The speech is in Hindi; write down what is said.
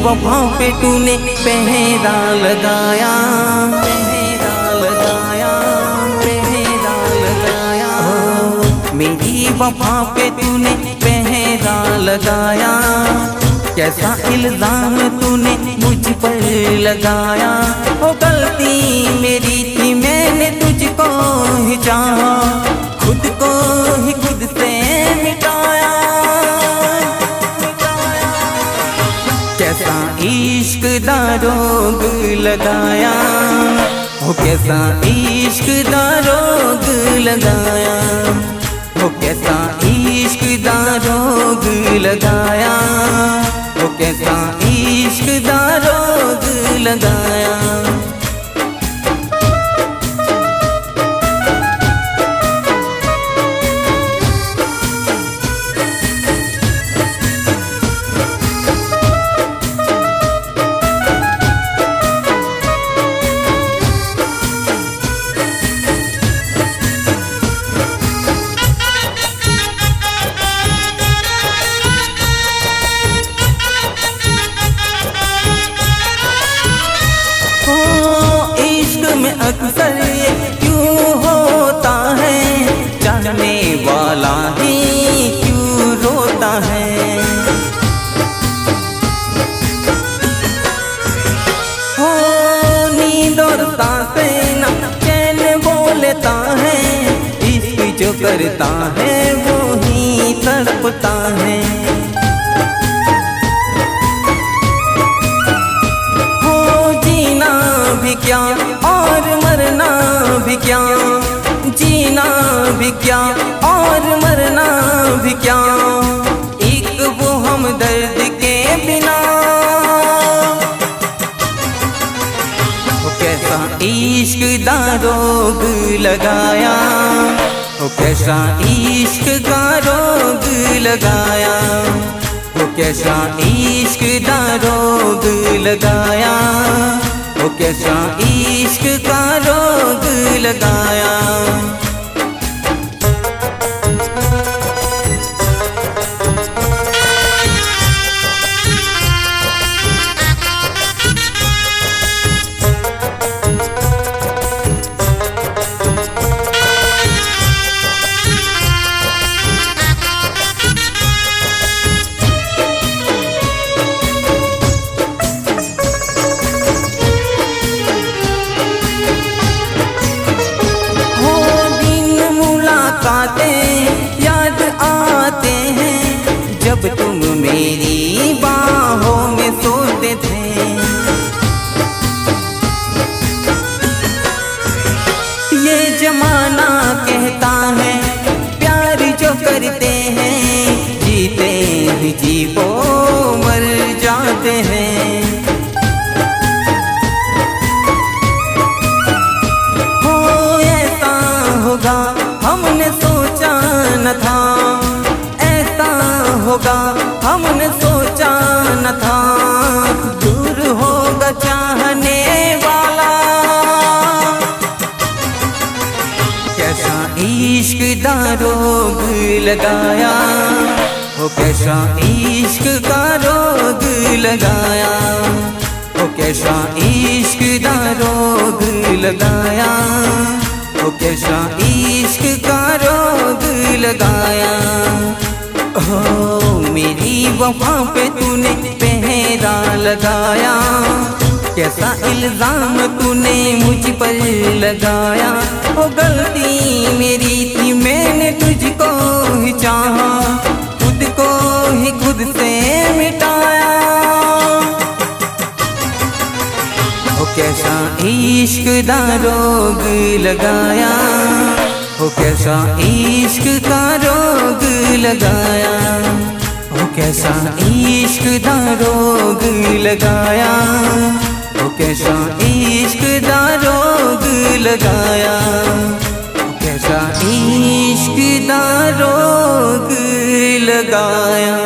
वफा पे तूने पहरा लगाया, पहरा लगाया, पहरा लगाया। मेरी वफा पे तूने पहरा लगाया, कैसा इल्जाम तूने मुझ पर लगाया। ओ गलती मेरी थी, मैंने तुझको ही चाहा, खुद को ही खुद से मिटाया। कैसा इश्क दा रोग लगाया, ओ कैसा इश्क दा रोग लगाया, ओ कैसा इश्क दा रोग लगाया, ओ कैसा इश्क दा रोग लगाया। अक्सर ये क्यों होता है, चाहने वाला ही क्यों रोता है। हो नींद और सांसें ना चैन बोलता है, इश्क जो करता है वो ही तड़पता है। हो जीना भी क्या और मरना भी क्या, जीना भी क्या और मरना भी क्या, एक वो हम दर्द के बिना। वो कैसा इश्क दा रोग लगाया, वो कैसा इश्क का रोग लगाया, वो कैसा इश्क दा रोग लगाया, वो कैसा इश्क का रोग लगाया। याद आते हैं जब तुम मेरी बाहों में सोते थे। ये जमाना कहता है प्यार जो करते हैं जीते ही जी वो मर जाते हैं। हो ऐसा होगा हमने सोचा न था, ऐसा होगा हमने सोचा न था, दूर होगा चाहने वाला। कैसा इश्क दा रोग लगाया, वो कैसा इश्क का रोग लगाया, वो कैसा इश्क दा रोग लगाया, वो कैसा इश्क का रोग लगाया। हो मेरी वफा पे तूने पहरा लगाया, कैसा इल्जाम तूने मुझ पर लगाया। ओ गलती मेरी थी, मैंने तुझको ही चाहा, खुद को ही खुद से मिटाया। कैसा इश्क दा रोग लगाया, ओ कैसा इश्क का रोग लगाया, ओ कैसा इश्क दा रोग लगाया, ओ कैसा इश्क दा रोग लगाया, ओ कैसा इश्क दा रोग लगाया।